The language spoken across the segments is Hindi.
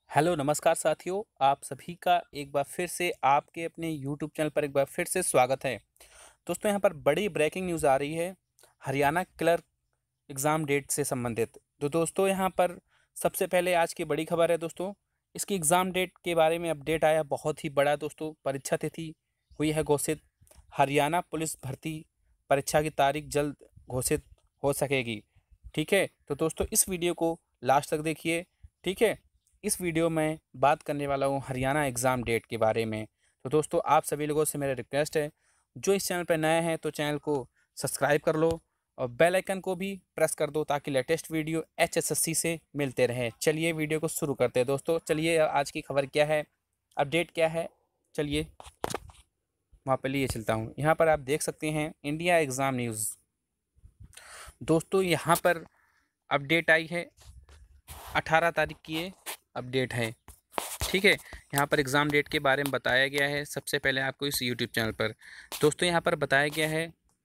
हेलो नमस्कार साथियों, आप सभी का एक बार फिर से आपके अपने यूट्यूब चैनल पर एक बार फिर से स्वागत है। दोस्तों यहाँ पर बड़ी ब्रेकिंग न्यूज़ आ रही है हरियाणा क्लर्क एग्ज़ाम डेट से संबंधित। तो दोस्तों यहाँ पर सबसे पहले आज की बड़ी खबर है दोस्तों, इसकी एग्ज़ाम डेट के बारे में अपडेट आया बहुत ही बड़ा दोस्तों। परीक्षा तिथि हुई है घोषित। हरियाणा पुलिस भर्ती परीक्षा की तारीख जल्द घोषित हो सकेगी। ठीक है, तो दोस्तों इस वीडियो को लास्ट तक देखिए। ठीक है, इस वीडियो में बात करने वाला हूँ हरियाणा एग्ज़ाम डेट के बारे में। तो दोस्तों आप सभी लोगों से मेरा रिक्वेस्ट है, जो इस चैनल पर नए हैं तो चैनल को सब्सक्राइब कर लो और बेल आइकन को भी प्रेस कर दो ताकि लेटेस्ट वीडियो HSSC से मिलते रहे। चलिए वीडियो को शुरू करते हैं दोस्तों। चलिए आज की खबर क्या है, अपडेट क्या है, चलिए वहाँ पर लिए चलता हूँ। यहाँ पर आप देख सकते हैं इंडिया एग्ज़ाम न्यूज़। दोस्तों यहाँ पर अपडेट आई है 18 तारीख की ये अपडेट है। ठीक है, यहाँ पर एग्ज़ाम डेट के बारे में बताया गया है सबसे पहले आपको इस यूट्यूब चैनल पर। दोस्तों यहाँ पर बताया गया है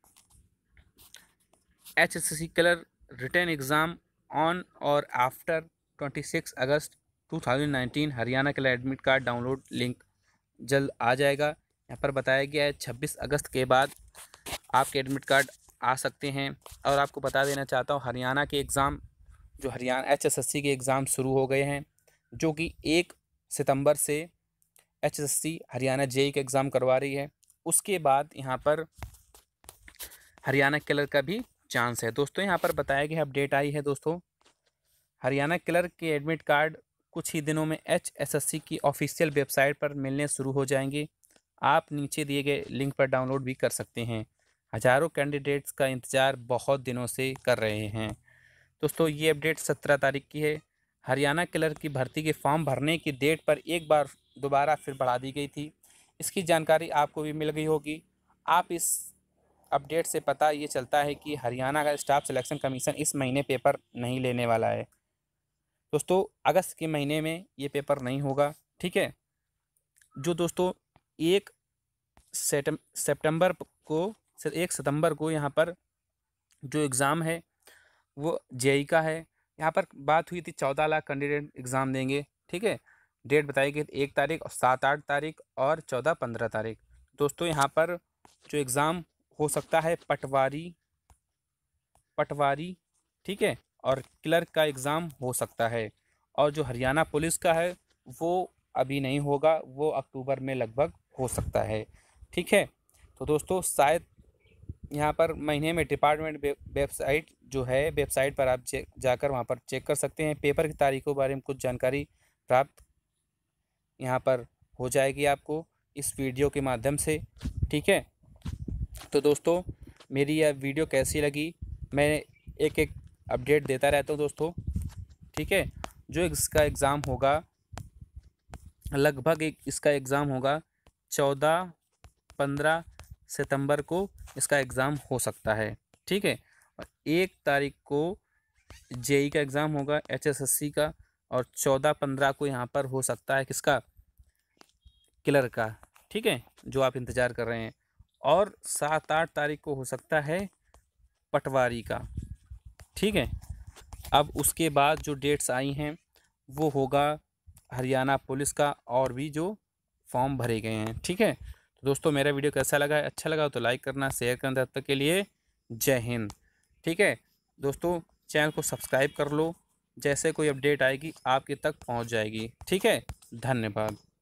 HSSC clerk written exam on और आफ्टर 26 अगस्त 2019 हरियाणा के लिए एडमिट कार्ड डाउनलोड लिंक जल्द आ जाएगा। यहाँ पर बताया गया है 26 अगस्त के बाद आपके एडमिट कार्ड आ सकते हैं। और आपको बता देना चाहता हूँ हरियाणा के एग्ज़ाम जो हरियाणा HSSC के एग्ज़ाम शुरू हो गए हैं, जो कि 1 सितंबर से HSSC हरियाणा जेईई का एग्ज़ाम करवा रही है। उसके बाद यहाँ पर हरियाणा क्लर्क का भी चांस है। दोस्तों यहाँ पर बताया गया अपडेट आई है दोस्तों, हरियाणा क्लर्क के एडमिट कार्ड कुछ ही दिनों में HSSC की ऑफिशियल वेबसाइट पर मिलने शुरू हो जाएंगे। आप नीचे दिए गए लिंक पर डाउनलोड भी कर सकते हैं। हज़ारों कैंडिडेट्स का इंतज़ार बहुत दिनों से कर रहे हैं। दोस्तों ये अपडेट 17 तारीख की है। हरियाणा क्लर्क की भर्ती के फॉर्म भरने की डेट पर एक बार दोबारा फिर बढ़ा दी गई थी। इसकी जानकारी आपको भी मिल गई होगी। आप इस अपडेट से पता ये चलता है कि हरियाणा का स्टाफ सिलेक्शन कमीशन इस महीने पेपर नहीं लेने वाला है। दोस्तों अगस्त के महीने में ये पेपर नहीं होगा। ठीक है, जो दोस्तों 1 सितंबर को 1 सितंबर को यहाँ पर जो एग्ज़ाम है वो जेईई का है। यहाँ पर बात हुई थी 14 लाख कैंडिडेट एग्ज़ाम देंगे। ठीक है, डेट बताई गई 1 तारीख और 7-8 तारीख और 14-15 तारीख। दोस्तों यहाँ पर जो एग्ज़ाम हो सकता है पटवारी, ठीक है, और क्लर्क का एग्ज़ाम हो सकता है। और जो हरियाणा पुलिस का है वो अभी नहीं होगा, वो अक्टूबर में लगभग हो सकता है। ठीक है, तो दोस्तों शायद यहाँ पर महीने में डिपार्टमेंट वेबसाइट जो है, वेबसाइट पर आप जाकर वहाँ पर चेक कर सकते हैं। पेपर की तारीखों के बारे में कुछ जानकारी प्राप्त यहाँ पर हो जाएगी आपको इस वीडियो के माध्यम से। ठीक है, तो दोस्तों मेरी यह वीडियो कैसी लगी, मैं एक एक अपडेट देता रहता हूँ दोस्तों। ठीक है, जो इसका एग्ज़ाम होगा लगभग इसका एग्ज़ाम होगा 14-15 सितंबर को इसका एग्ज़ाम हो सकता है। ठीक है, और 1 तारीख को जेईई का एग्ज़ाम होगा HSSC का, और 14-15 को यहाँ पर हो सकता है किसका, क्लर्क का। ठीक है, जो आप इंतज़ार कर रहे हैं। और 7-8 तारीख को हो सकता है पटवारी का। ठीक है, अब उसके बाद जो डेट्स आई हैं वो होगा हरियाणा पुलिस का और भी जो फॉर्म भरे गए हैं। ठीक है, तो दोस्तों मेरा वीडियो कैसा लगा, अच्छा लगा तो लाइक करना, शेयर करना। तब तक के लिए जय हिंद। ठीक है दोस्तों, चैनल को सब्सक्राइब कर लो, जैसे कोई अपडेट आएगी आपके तक पहुंच जाएगी। ठीक है, धन्यवाद।